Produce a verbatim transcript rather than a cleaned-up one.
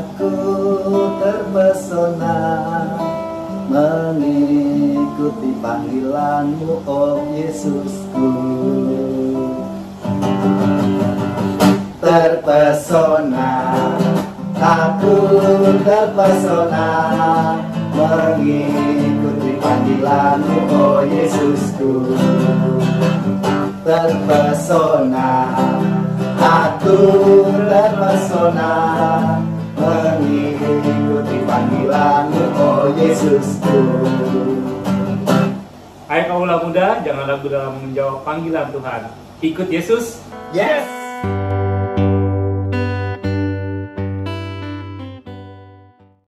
Aku terpesona mengikuti panggilan-Mu, oh Yesusku. Terpesona, aku terpesona mengikuti panggilan-Mu, oh Yesusku. Terpesona, aku terpesona mengikuti panggilan-Mu, oh Yesusku. Hai kaula muda, jangan ragu dalam menjawab panggilan Tuhan. Ikut Yesus. Yes!